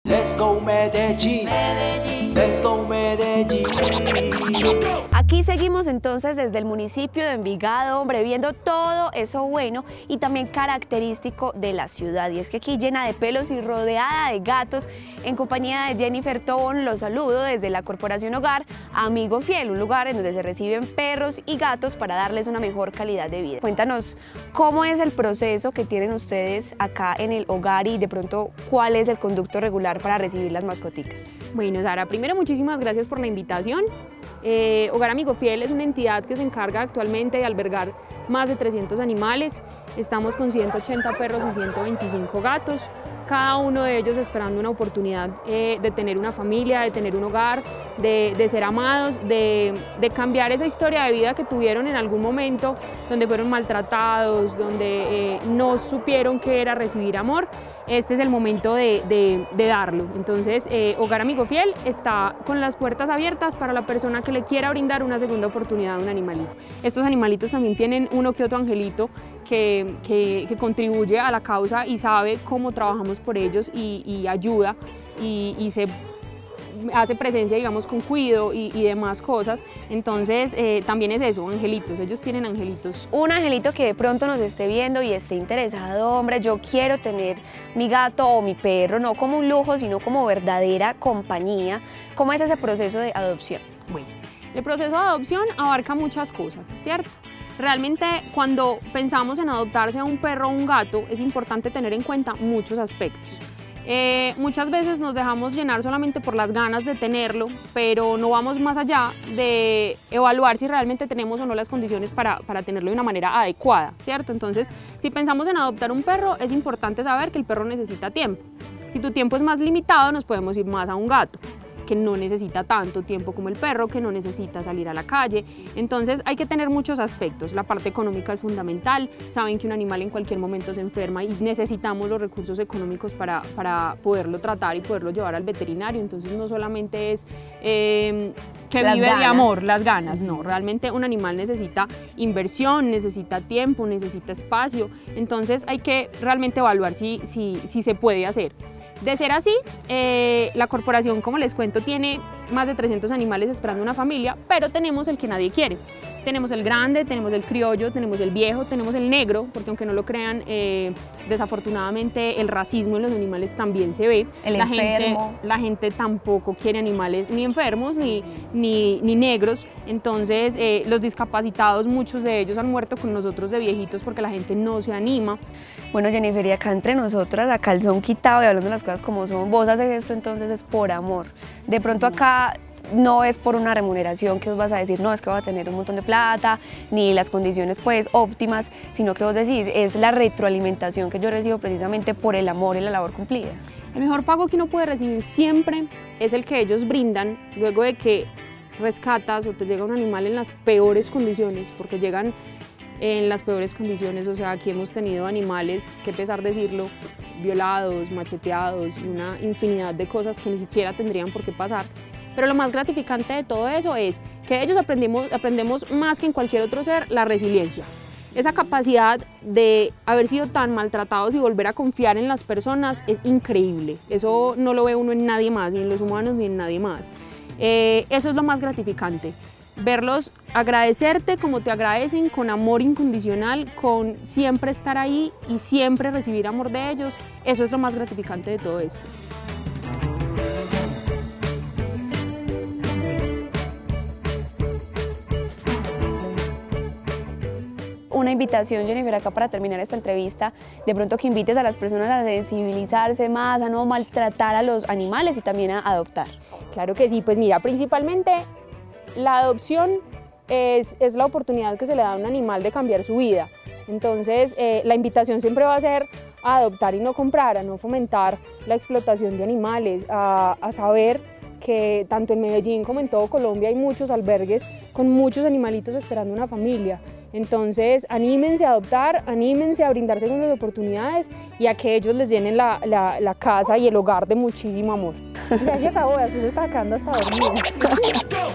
Let's go Medellín, Medellín. Let's go Medellín. Aquí seguimos entonces desde el municipio de Envigado, hombre, viendo todo eso bueno y también característico de la ciudad. Y es que aquí llena de pelos y rodeada de gatos, en compañía de Jennifer Tobón, los saludo desde la Corporación Hogar Amigo Fiel, un lugar en donde se reciben perros y gatos para darles una mejor calidad de vida. Cuéntanos cómo es el proceso que tienen ustedes acá en el hogar y de pronto cuál es el conducto regular para recibir las mascoticas. Bueno, Sara, primero muchísimas gracias por la invitación. Hogar Amigo Fiel es una entidad que se encarga actualmente de albergar más de 300 animales. Estamos con 180 perros y 125 gatos, cada uno de ellos esperando una oportunidad de tener una familia, de tener un hogar, de ser amados, de cambiar esa historia de vida que tuvieron en algún momento, donde fueron maltratados, donde no supieron qué era recibir amor. Este es el momento de darlo. Entonces, Hogar Amigo Fiel está con las puertas abiertas para la persona que le quiera brindar una segunda oportunidad a un animalito. Estos animalitos también tienen uno que otro angelito que contribuye a la causa y sabe cómo trabajamos por ellos y ayuda y se hace presencia, digamos, con cuidado y demás cosas. Entonces también es eso, angelitos, ellos tienen angelitos. Un angelito que de pronto nos esté viendo y esté interesado, hombre, yo quiero tener mi gato o mi perro, no como un lujo, sino como verdadera compañía. ¿Cómo es ese proceso de adopción? Bueno, el proceso de adopción abarca muchas cosas, ¿cierto? Realmente cuando pensamos en adoptarse a un perro o un gato es importante tener en cuenta muchos aspectos. Muchas veces nos dejamos llenar solamente por las ganas de tenerlo, pero no vamos más allá de evaluar si realmente tenemos o no las condiciones para tenerlo de una manera adecuada, ¿cierto? Entonces, si pensamos en adoptar un perro, es importante saber que el perro necesita tiempo. Si tu tiempo es más limitado, nos podemos ir más a un gato, que no necesita tanto tiempo como el perro, que no necesita salir a la calle. Entonces hay que tener muchos aspectos. La parte económica es fundamental. Saben que un animal en cualquier momento se enferma y necesitamos los recursos económicos para poderlo tratar y poderlo llevar al veterinario. Entonces no solamente es que vive de amor, las ganas, no. Realmente un animal necesita inversión, necesita tiempo, necesita espacio. Entonces hay que realmente evaluar si se puede hacer. De ser así, la corporación, como les cuento, tiene más de 300 animales esperando una familia, pero tenemos el que nadie quiere. Tenemos el grande, tenemos el criollo, tenemos el viejo, tenemos el negro, porque aunque no lo crean, desafortunadamente el racismo en los animales también se ve. La gente tampoco quiere animales ni enfermos ni negros, entonces los discapacitados, muchos de ellos han muerto con nosotros de viejitos porque la gente no se anima. Bueno, Jennifer, y acá entre nosotras, a calzón quitado y hablando de las cosas como son, vos haces esto entonces es por amor. De pronto acá no es por una remuneración que os vas a decir, no, es que voy a tener un montón de plata, ni las condiciones pues óptimas, sino que vos decís, es la retroalimentación que yo recibo precisamente por el amor y la labor cumplida. El mejor pago que uno puede recibir siempre es el que ellos brindan luego de que rescatas o te llega un animal en las peores condiciones, porque llegan en las peores condiciones. O sea, aquí hemos tenido animales, qué pesar decirlo, violados, macheteados y una infinidad de cosas que ni siquiera tendrían por qué pasar. Pero lo más gratificante de todo eso es que de ellos aprendemos más que en cualquier otro ser la resiliencia. Esa capacidad de haber sido tan maltratados y volver a confiar en las personas es increíble. Eso no lo ve uno en nadie más, ni en los humanos ni en nadie más. Eso es lo más gratificante. Verlos agradecerte como te agradecen, con amor incondicional, con siempre estar ahí y siempre recibir amor de ellos. Eso es lo más gratificante de todo esto. Una invitación, Jennifer, acá para terminar esta entrevista, de pronto que invites a las personas a sensibilizarse más, a no maltratar a los animales y también a adoptar. Claro que sí, pues mira, principalmente la adopción es la oportunidad que se le da a un animal de cambiar su vida. Entonces, la invitación siempre va a ser a adoptar y no comprar, a no fomentar la explotación de animales, a saber que tanto en Medellín como en todo Colombia hay muchos albergues con muchos animalitos esperando una familia. Entonces, anímense a adoptar, anímense a brindar segundas oportunidades y a que ellos les llenen la casa y el hogar de muchísimo amor. Ya se acabó, ya se está quedando hasta dormido.